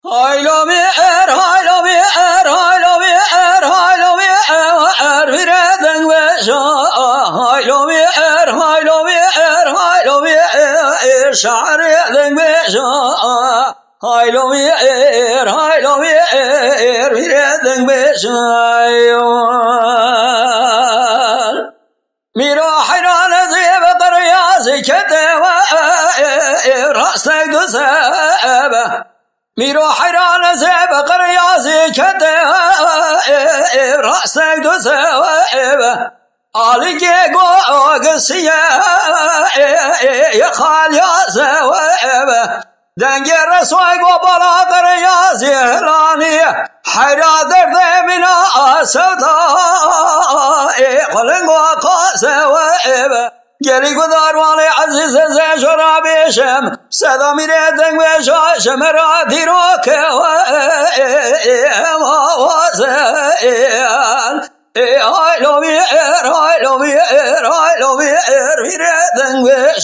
Haylo mi haylo mi haylo mi haylo mi vireden ve haylo mi haylo mi haylo mi şareden ve haylo mi vireden ve miro hayrana zebe qaryazi kedeva rastak dusaba miro hayrana zebe qaryazi kedeva rastak dusaba alige go agsiya yakhal ya zawaba denge rasoy go bala qaryazi helani hayra derde mina asada قلنگو قاسه و ایبه گلی گدار والی عزیز زی شرابیشم صدا میره دنگ بشاشم را دیرو که و ایما واسه هایلو میر میره دنگ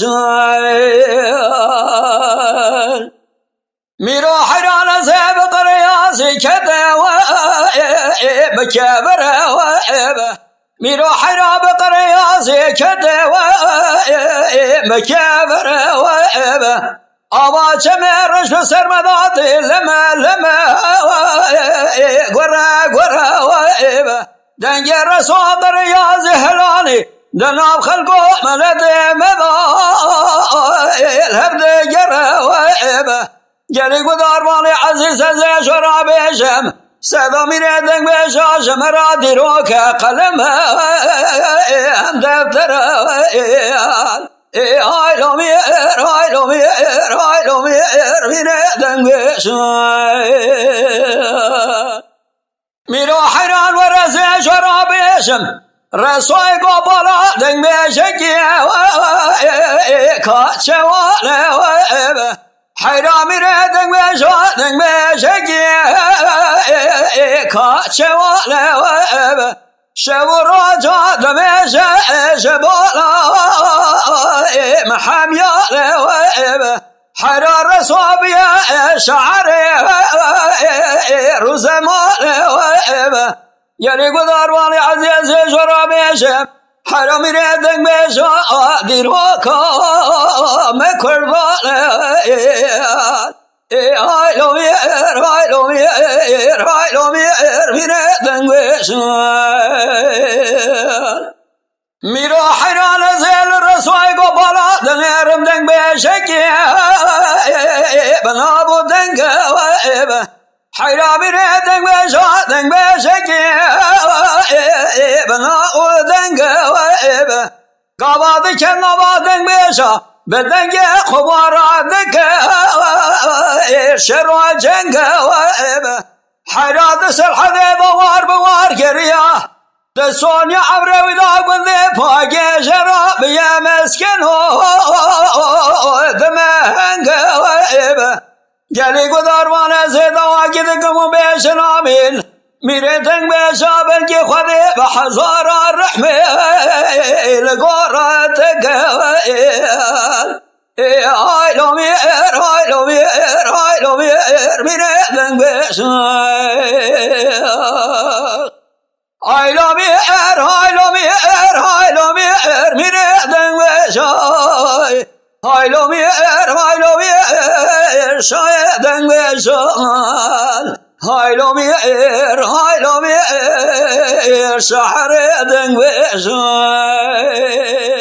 بشاشم میرو حیران زیب قریازی کده و مکبره و ایبه میرو حیران بقریازی کده و مکبره و ایبه آبا چمرش و سرمداتی لمه لمه و گره گره و ایبه دنگ رسو قریازی هلانی دناب خلقو ملد مدا الهبد گره و ایبه گلی گدار والی عزیز زی شرابیشم صدا میره دنگ بشاشم را دیرو که قلم هم دفتر هایلو میر میره دنگ بشاشم میرو حیران و رزی شرابیشم رسوی گو بالا دنگ بشکی کاچه واله حیران میره دنگ بشکی کاچه واله شب و راجا دمیشه شبالا محمیاله حیران رسوبی شعره روز ماله یعنی گدار والی عزیز شرابیشم حیران میره دنگ بشا دیرو کام کرباله هایلو میر میره دنگ بشاشم میرو حیران زیل رسوی گو بالا دنیرم دنگ بشکی بنابو دنگ و ایبه حیران میره دنگ بشکی بنابو دنگ و ایبه قابادی که نبا دنگ بشا به دنگ خبارا دنگ شر و جنگ و ایبه حیران سرحده بوار گریا دسونی عبروی دا گنده پاگه شرابی مسکن دمهنگ و ایبه گلی گداروانه زیده و گدگمو بشنامین میره دنگ بشا بلگی خودی به هزار رحمه لگورت گویل هایلو میر میره دنگ بشا هایلو میر میره دنگ بشای هایلو میر شای دنگ بشای هایلو میر شهر دنگ بشای